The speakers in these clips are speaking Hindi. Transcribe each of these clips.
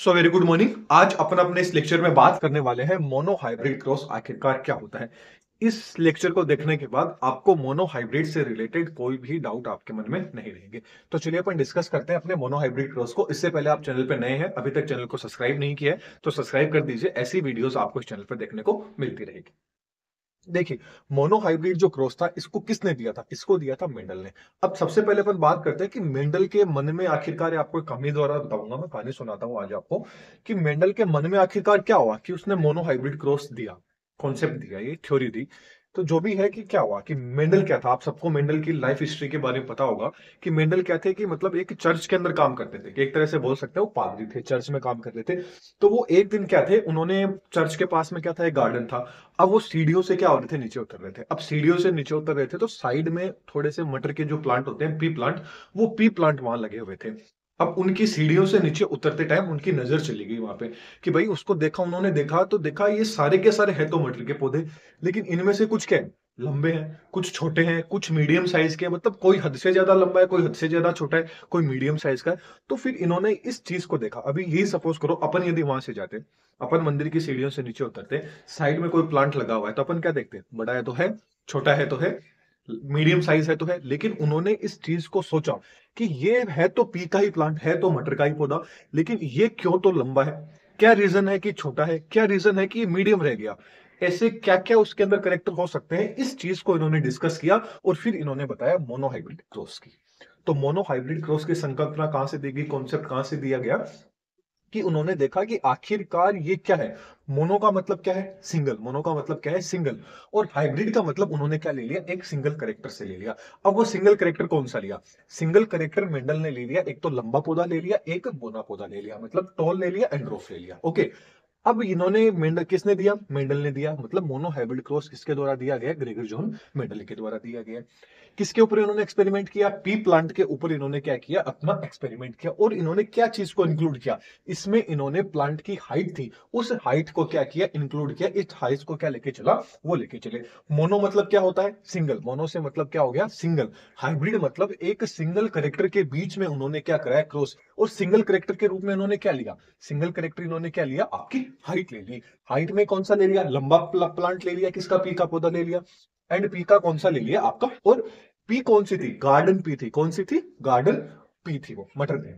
So very good morning. आज अपन अपने इस लेक्चर में बात करने वाले हैं मोनो हाइब्रिड क्रॉस आखिरकार क्या होता है। इस लेक्चर को देखने के बाद आपको मोनो हाइब्रिड से रिलेटेड कोई भी डाउट आपके मन में नहीं रहेंगे। तो चलिए अपन डिस्कस करते हैं अपने मोनो हाइब्रिड क्रॉस को। इससे पहले आप चैनल पर नए हैं, अभी तक चैनल को सब्सक्राइब नहीं किया है तो सब्सक्राइब कर दीजिए। ऐसी वीडियोस आपको इस चैनल पर देखने को मिलती रहेगी। देखिए, मोनो हाइब्रिड जो क्रॉस था इसको किसने दिया था? इसको दिया था मेंडल ने। अब सबसे पहले अपन बात करते हैं कि मेंडल के मन में आखिरकार, आपको एक कहानी द्वारा बताऊंगा, मैं कहानी सुनाता हूं आज आपको कि मेंडल के मन में आखिरकार क्या हुआ कि उसने मोनो हाइब्रिड क्रॉस दिया, कॉन्सेप्ट दिया, ये थ्योरी दी। तो जो भी है कि क्या हुआ कि मेंडल क्या था, आप सबको मेंडल की लाइफ हिस्ट्री के बारे में पता होगा कि मेंडल क्या थे कि मतलब एक चर्च के अंदर काम करते थे, कि एक तरह से बोल सकते हैं वो पादरी थे, चर्च में काम करते थे। तो वो एक दिन क्या थे, उन्होंने चर्च के पास में क्या था, एक गार्डन था। अब वो सीढ़ियों से क्या हो रहे थे, नीचे उतर रहे थे। अब सीढ़ियों से नीचे उतर रहे थे तो साइड में थोड़े से मटर के जो प्लांट होते हैं, पी प्लांट, वो पी प्लांट वहां लगे हुए थे। अब उनकी सीढ़ियों से नीचे उतरते टाइम उनकी नजर चली गई वहां पे कि भाई उसको देखा, उन्होंने देखा तो देखा ये सारे के सारे हैं तो मटर के पौधे, लेकिन इनमें से कुछ क्या है, लंबे हैं, कुछ छोटे हैं, कुछ मीडियम साइज के हैं। मतलब कोई हद से ज्यादा लंबा है, कोई हद से ज्यादा छोटा है, कोई मीडियम साइज का है। तो फिर इन्होंने इस चीज को देखा। अभी यही सपोज करो अपन यदि वहां से जाते, अपन मंदिर की सीढ़ियों से नीचे उतरते, साइड में कोई प्लांट लगा हुआ है तो अपन क्या देखते हैं, बड़ा है तो है, छोटा है तो है, मीडियम साइज है तो है। लेकिन उन्होंने इस चीज को सोचा कि ये है तो पी का ही प्लांट, है तो मटर का ही पौधा, लेकिन ये क्यों तो लंबा है, क्या रीजन है कि छोटा है, क्या रीजन है कि मीडियम रह गया, ऐसे क्या क्या उसके अंदर करेक्टर हो सकते हैं। इस चीज को इन्होंने डिस्कस किया और फिर इन्होंने बताया मोनोहाइब्रिड क्रॉस की। तो मोनोहाइब्रिड क्रॉस की संकल्पना कहां से दी गई, कॉन्सेप्ट कहां से दिया गया कि उन्होंने देखा कि आखिरकार ये क्या है। मोनो का मतलब क्या है, सिंगल। मोनो का मतलब क्या है, सिंगल। और हाइब्रिड का मतलब उन्होंने क्या ले लिया, एक सिंगल करेक्टर से ले लिया। अब वो सिंगल करेक्टर कौन सा लिया, सिंगल करेक्टर मेंडल ने ले लिया, एक तो लंबा पौधा ले लिया, एक बोना पौधा ले लिया, मतलब टॉल ले लिया, एंड्रोफ ले लिया। ओके। अब इन्होंने मेंडल, किसने दिया, मेंडल ने दिया। मतलब मोनो हाइब्रिड क्रॉस किसके द्वारा दिया गया, ग्रेगर जॉन मेंडल के द्वारा दिया गया। किसके ऊपर इन्होंने एक्सपेरिमेंट किया, पी प्लांट के ऊपर इन्होंने क्या किया, अपना एक्सपेरिमेंट किया। और इन्होंने क्या चीज को इंक्लूड किया, इसमें इन्होंने प्लांट की हाइट थी, उस हाइट को क्या किया, इंक्लूड किया। इस हाइट को क्या लेके चला, वो लेके चले। मोनो मतलब क्या होता है, सिंगल। मोनो से मतलब क्या हो गया, सिंगल। हाइब्रिड मतलब एक सिंगल करेक्टर के बीच में उन्होंने क्या कराया, क्रॉस। और सिंगल करेक्टर के रूप में इन्होंने क्या लिया, सिंगल करेक्टर इन्होंने क्या लिया, आपकी हाइट ले ली। हाइट में कौन सा ले लिया, लंबा प्लांट ले लिया, किसका, पी का पौधा ले लिया। एंड पी का कौन सा ले लिया, आपका। और पी कौन सी थी, गार्डन पी थी। कौन सी थी, गार्डन पी थी, वो मटर थी।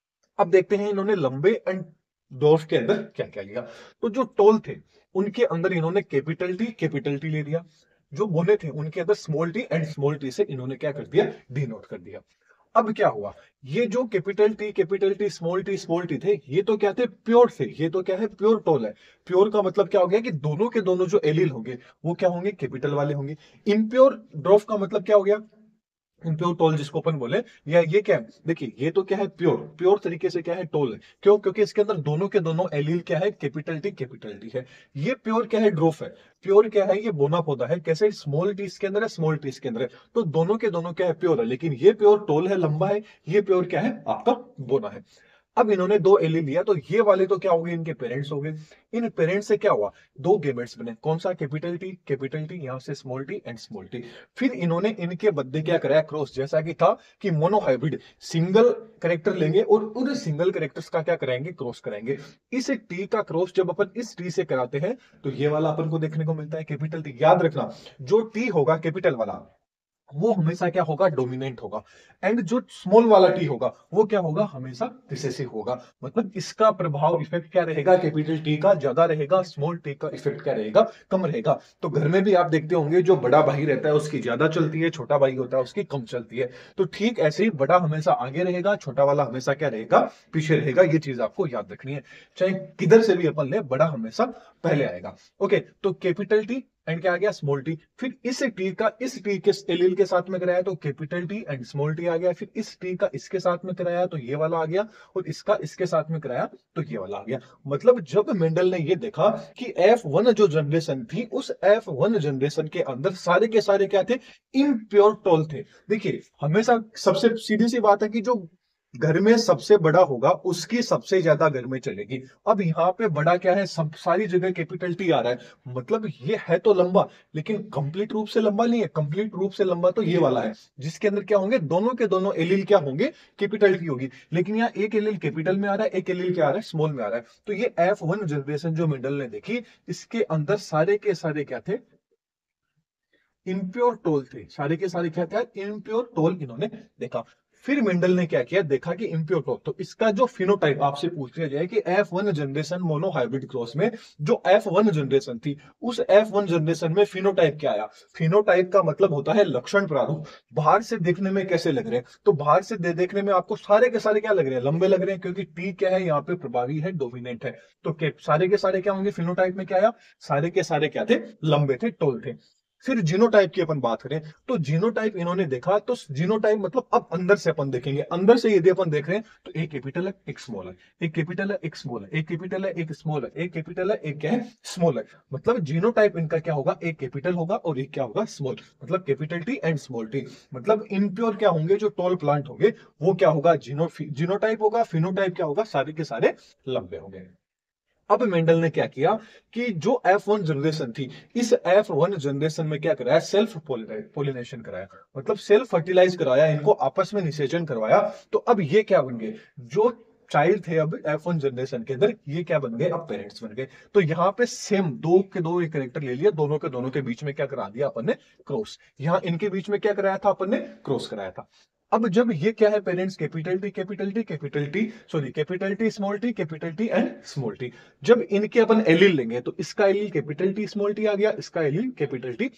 अब देखते हैं इन्होंने लंबे एंड डॉर्फ के अंदर क्या क्या लिया। तो जो टॉल थे उनके अंदर इन्होंने कैपिटल टी ले लिया। जो बोने थे उनके अंदर small T, and small t से इन्होंने क्या कर दिया, डी नोट कर दिया। अब क्या हुआ, ये जो कैपिटल टी, स्मॉल टी थे, ये तो क्या थे, प्योर थे। ये तो क्या है, प्योर टोल है। प्योर का मतलब क्या हो गया कि दोनों के दोनों जो एलील होंगे वो क्या होंगे, कैपिटल वाले होंगे। इम्प्योर ड्रॉफ का मतलब क्या हो गया, इम्प्योर टोल जिसको अपन बोले, या ये क्या है, देखिए ये तो क्या है, प्योर प्योर तरीके से क्या है, टोल है। क्यों, क्योंकि इसके अंदर दोनों के दोनों एलील क्या है, कैपिटल टी है। ये प्योर क्या है, ड्रोफ है। प्योर क्या है, ये बोना पौधा है। कैसे, स्मॉल टी इसके अंदर है, स्मॉल टी इसके अंदर है। तो दोनों के दोनों क्या है, प्योर है। लेकिन ये प्योर टोल है, लंबा है। ये प्योर क्या है, आपका बोना है। अब इन्होंने दो एलील लिया तो ये वाले तो क्या हो गए, इनके पेरेंट्स हो गए। इन पेरेंट्स से क्या हुआ, दो गेमेट्स बने। कौन सा, कैपिटल टी, यहां से small T and small T. फिर इन्होंने इनके बदले क्या कराया, क्रॉस। जैसा कि था कि मोनोहाइब्रिड सिंगल करेक्टर लेंगे और उन सिंगल करेक्टर्स का क्या कराएंगे, क्रॉस कराएंगे। इस टी का क्रॉस जब अपन इस टी से कराते हैं तो ये वाला अपन को देखने को मिलता है, कैपिटल टी। याद रखना, जो टी होगा कैपिटल वाला, वो हमेशा क्या होगा, डोमिनेंट होगा। एंड जो स्मॉल वाला टी होगा वो क्या होगा, हमेशा रिसेसिव होगा। मतलब इसका प्रभाव, इफेक्ट क्या रहेगा, कैपिटल टी का ज्यादा रहेगा, स्मॉल टी का इफेक्ट क्या रहेगा, कम रहेगा। तो घर में भी आप देखते होंगे, जो बड़ा भाई रहता है उसकी ज्यादा चलती है, छोटा भाई होता है उसकी कम चलती है। तो ठीक ऐसे ही बड़ा हमेशा आगे रहेगा, छोटा वाला हमेशा क्या रहेगा, पीछे रहेगा। ये चीज आपको याद रखनी है, चाहे किधर से भी अपन ले, बड़ा हमेशा पहले आएगा। ओके, तो कैपिटल टी एंड क्या आ गया, स्मॉल टी। फिर इस टी का इस टी के एलील के साथ में कराया तो capital T and small T आ गया। फिर इस टी का इसके साथ में कराया तो ये वाला आ गया, और इसका इसके साथ में कराया तो ये वाला आ गया। मतलब जब मेंडल ने ये देखा कि F1 जो जनरेशन थी, उस F1 जनरेशन के अंदर सारे के सारे क्या थे, इम्प्योर टोल थे। देखिए, हमेशा सबसे सीधी सी बात है कि जो घर में सबसे बड़ा होगा उसकी सबसे ज्यादा घर में चलेगी। अब यहाँ पे बड़ा क्या है, सब सारी जगह कैपिटल टी आ रहा है, मतलब ये है तो लंबा, लेकिन कंप्लीट रूप से लंबा नहीं है। कंप्लीट रूप से लंबा तो ये वाला है, जिसके अंदर क्या होंगे, दोनों के दोनों एलील क्या होंगे, कैपिटल टी होगी। लेकिन यहाँ एक एलील कैपिटल में आ रहा है, एक एलील क्या आ रहा है, स्मॉल में आ रहा है। तो ये F1 जनरेशन जो मेंडल ने देखी, इसके अंदर सारे के सारे क्या थे, इम्प्योर टोल थे। सारे के सारे क्या थे, इम्प्योर टोल इन्होंने देखा। फिर मेंडल ने क्या किया, देखा कि इम्प्योर टोल, तो इसका जो फिनोटाइप आपसे पूछ लिया जाए कि F1 generation mono hybrid cross में जो F1 जनरेशन थी, उस F1 जनरेशन में फिनोटाइप क्या आया। फिनोटाइप का मतलब होता है लक्षण प्रारूप, बाहर से देखने में कैसे लग रहे हैं। तो बाहर से देखने में आपको सारे के सारे क्या लग रहे हैं, लंबे लग रहे हैं, क्योंकि टी क्या है यहाँ पे प्रभावी है, डोमिनेंट है। तो सारे के सारे क्या होंगे, फिनोटाइप में क्या आया, सारे के सारे क्या थे, लंबे थे, टोल थे। फिर जीनोटाइप की अपन बात करें, तो जीनोटाइप इन्होंने देखा, तो जीनोटाइप मतलब अब अंदर से अपन देखेंगे। अंदर से यदि अपन देख रहे हैं तो एक कैपिटल है, एक स्मॉल है, एक कैपिटल है, एक स्मॉल है, एक कैपिटल है, एक स्मॉल है, एक कैपिटल है, एक क्या है, स्मॉल है। मतलब जीनोटाइप इनका क्या होगा, एक कैपिटल होगा और एक क्या होगा, स्मॉल। मतलब capital T and small T. मतलब इम्प्योर क्या होंगे, जो टॉल प्लांट होंगे वो क्या होगा, जीनोटाइप होगा। फिनोटाइप क्या होगा, सारे के सारे लंबे होंगे। अब मेंडल ने क्या किया कि जो F1 जनरेशन थी, इस F1 जनरेशन में क्या कराया, सेल्फ पोलिनेशन कराया, मतलब सेल्फ फर्टिलाइज कराया, इनको आपस में निषेचन करवाया। तो अब ये क्या बन गए, जो चाइल्ड थे अब F1 जनरेशन के अंदर, ये क्या बन गए, अब पेरेंट्स बन गए। तो यहाँ पे सेम दो के दो एक करेक्टर ले लिया, दोनों के दोनों के बीच में क्या करा दिया अपन ने, क्रॉस। यहाँ इनके बीच में क्या कराया था अपन ने, क्रॉस कराया था। अब जब ये क्या है, parents capital T capital T capital T, sorry capital T small T capital T and small T, जब इनके अपन एलील लेंगे तो इसका allele capital T small T आ गया, इसका allele capital T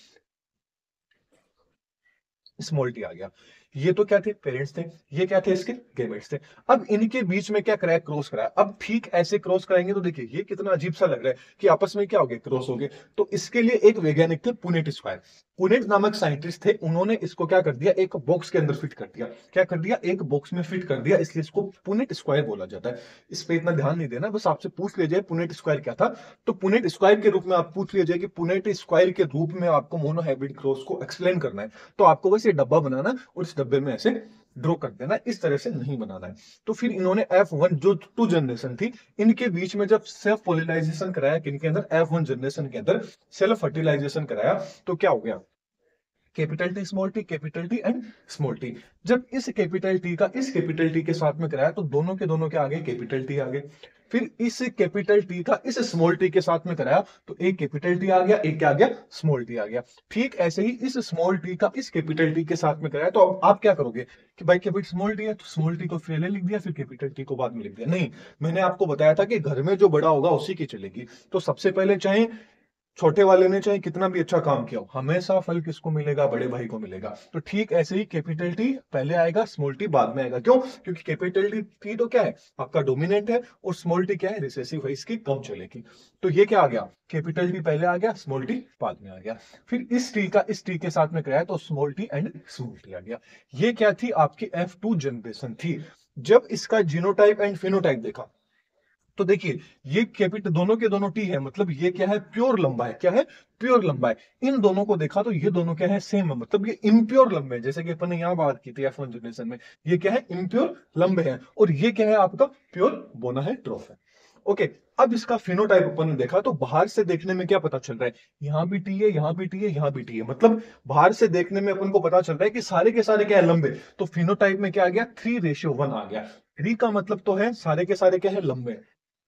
small T आ गया। ये तो क्या थे, पेरेंट्स थे, ये क्या थे, इसके गेमेट्स थे। अब इनके बीच में क्या कराया, क्रॉस कराया। अब ठीक ऐसे क्रॉस कराएंगे तो देखिए ये कितना अजीब सा लग रहा है कि आपस में क्या हो गया, क्रॉस हो गए। तो इसके लिए एक वैज्ञानिक थे, पुनेट स्क्वायर। पुनेट नामक साइंटिस्ट थे, उन्होंने इसको क्या कर दिया, एक बॉक्स के अंदर फिट कर दिया। क्या कर दिया, एक बॉक्स में फिट कर दिया, इसलिए इसको पुनेट स्क्वायर बोला जाता है। इस पे इतना ध्यान नहीं देना, बस आपसे पूछ लिया जाए पुनेट स्क्वायर क्या था, तो पुनेट स्क्वायर के रूप में आप पूछ लिया जाए कि पुनेट स्क्वायर के रूप में आपको मोनोहाइब्रिड क्रॉस को एक्सप्लेन करना है, तो आपको बस ये डब्बा बनाना और इस डब्बे में ऐसे ड्रॉ कर देना, इस तरह से नहीं बनाना है। तो फिर इन्होंने F1 जो टू जनरेशन थी, इनके बीच में जब सेल्फ पोलिनाइजेशन कराया, किनके अंदर, F1 जनरेशन के अंदर सेल्फ फर्टिलाइजेशन कराया, तो क्या हो गया, capital T small T capital T and small T. जब इस कैपिटल टी का इस कैपिटल टी के साथ में कराया तो दोनों के दोनों क्या आ गए, कैपिटल टी आ गए। फिर इस कैपिटल टी का इस स्मॉल टी के साथ में कराया तो एक कैपिटल टी आ गया, एक क्या आ गया, स्मॉल टी आ गया। ठीक ऐसे ही इस स्मॉल टी का इस कैपिटल टी के साथ में कराया, तो अब आप क्या करोगे कि भाई कैपिटल स्मॉल टी है तो स्मॉल टी को पहले लिख दिया, फिर कैपिटल टी को बाद में लिख दिया। नहीं, मैंने आपको बताया था कि घर में जो बड़ा होगा उसी की चलेगी। तो सबसे पहले चाहे छोटे वाले ने चाहे कितना भी अच्छा काम किया हो, हमेशा फल किसको मिलेगा, बड़े भाई को मिलेगा। तो ठीक ऐसे ही कैपिटल टी पहले आएगा, स्मॉल टी बाद में आएगा। क्यों, क्योंकि कैपिटल टी तो क्या है, आपका डोमिनेंट है, और स्मॉल टी क्या है, रिसेसिव है, इसकी कम चलेगी। तो ये क्या आ गया, कैपिटल टी पहले आ गया, स्मॉल टी बाद में आ गया। फिर इस टी का इस टी के साथ में कराया तो small T and small T आ गया। ये क्या थी, आपकी F2 जनरेशन थी। जब इसका जीनोटाइप एंड फिनोटाइप देखा तो देखिए ये कैपिटल दोनों के दोनों टी है, मतलब ये क्या है, प्योर लंबा है। क्या है, प्योर लंबा है। इन दोनों को देखा तो ये दोनों क्या है, सेम है, मतलब ये इम्प्योर लंबे हैं। जैसे कि अपन ने यहाँ बात की थी F1 जनरेशन में, ये क्या है, इम्प्योर लंबे हैं, और ये क्या है, आपका प्योर बोना है, ट्रॉफ है। ओके, अब इसका फिनोटाइप अपन ने देखा तो बाहर से देखने में क्या पता चल रहा है, यहाँ भी टी है, यहाँ भी टी है, यहाँ भी टी है। मतलब बाहर से देखने में अपन को पता चल रहा है कि सारे के सारे क्या है, लंबे। तो फिनोटाइप में क्या आ गया, 3:1 आ गया। 3 का मतलब तो है सारे के सारे क्या है, लंबे।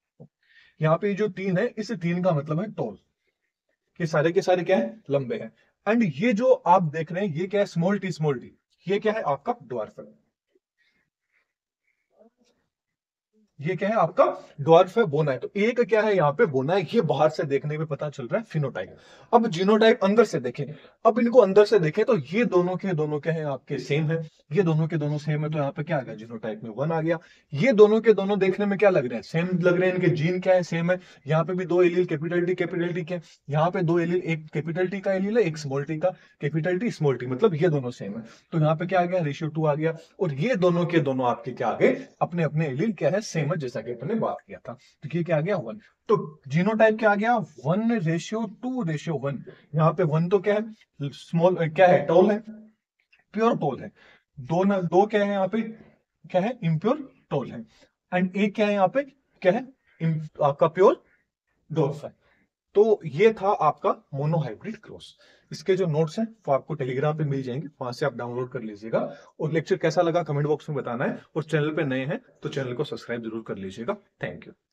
यहाँ पे जो 3 है, इस 3 का मतलब है टॉल, कि सारे के सारे क्या है, लंबे हैं। एंड ये जो आप देख रहे हैं ये क्या है, स्मॉल टी स्मॉल टी, ये क्या है, आपका ड्वार्फ है। ये क्या है, आपका ड्वार्फ है, बोना है। तो एक क्या है, यहाँ पे बोना है, ये बाहर से देखने में पता चल रहा है फिनोटाइप। अब जीनोटाइप अंदर से देखें, अब इनको अंदर से देखें तो ये दोनों के दोनों क्या है, आपके सेम है। ये दोनों के दोनों सेम है, तो यहाँ पे क्या आ गया, जीनोटाइप में 1 आ गया। ये दोनों के दोनों देखने में क्या लग रहे हैं, सेम लग रहे हैं, इनके जीन क्या है, सेम है। यहाँ पे भी दो एलील कैपिटल टी के, यहाँ पे दो एलील, एक कैपिटल टी का एलील है, एक स्मॉल टी का, कैपिटल टी स्मॉल टी, मतलब ये दोनों सेम है। तो यहाँ पे क्या आ गया, रेशियो 2 आ गया। और ये दोनों के दोनों आपके क्या आ गए, अपने अपने एलील क्या है, सेम है, जैसा कि अपने बात किया था। तो ये क्या आ गया, 1। तो जीनोटाइप क्या आ गया, 1:2:1। यहाँ पे 1 तो क्या है, स्मॉल क्या है, टॉल है, प्योर टॉल है। दो ना, दो क्या है यहाँ पे, क्या है, इम्प्योर टोल है, एंड ए क्या है यहाँ पे, क्या है, आपका प्योर डोल्फ है। तो ये था आपका मोनोहाइब्रिड क्रॉस। इसके जो नोट्स हैं वो आपको टेलीग्राम पे मिल जाएंगे, वहां से आप डाउनलोड कर लीजिएगा। और लेक्चर कैसा लगा कमेंट बॉक्स में बताना है, और चैनल पे नए हैं तो चैनल को सब्सक्राइब जरूर कर लीजिएगा। Thank you.